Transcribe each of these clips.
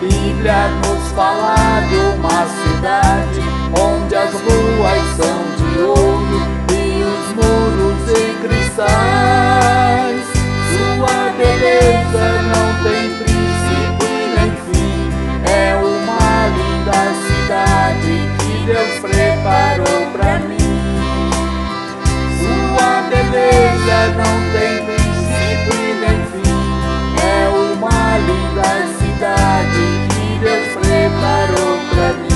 Bíblia nos fala de uma cidade onde as ruas são de ouro e os muros em cristais. Sua beleza não tem princípio e nem fim, é uma linda cidade que Deus preparou pra mim. Sua beleza não tem princípio e nem fim, é uma linda cidade que Deus preparou pra mim.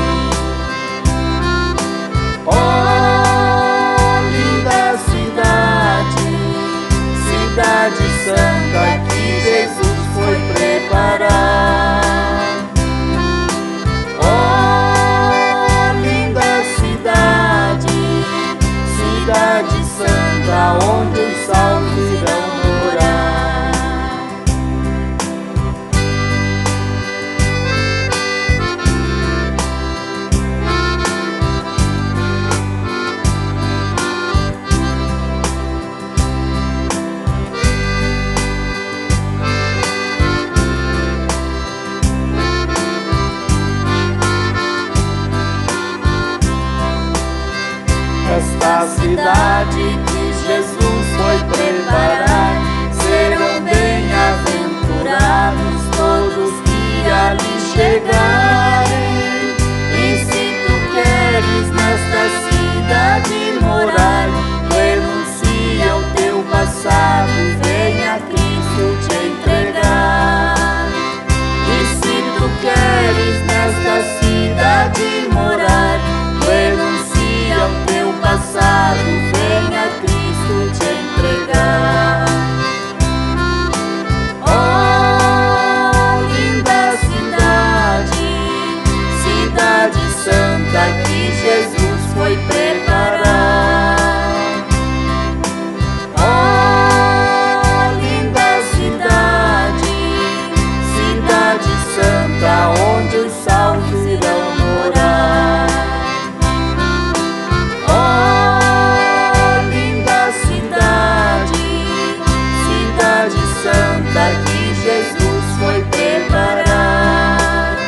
Oh, linda cidade, cidade santa que Jesus foi preparar. Oh, linda cidade, cidade santa onde os salvos irão morar. Esta cidade que Jesus foi preparar, serão bem-aventurados todos que ali chegarem. E se tu queres nesta cidade morar, renuncia ao teu passado, venha Cristo te entregar. E se tu queres nesta cidade morar, renuncia ao teu passado, venha Cristo te entregar. Oh, linda cidade, cidade santa que Jesus foi preparar. Oh, linda cidade, cidade santa onde os salvos irão morar. Santa que Jesus foi preparar.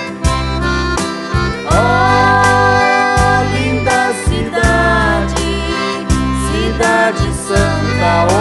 Oh, linda cidade, cidade santa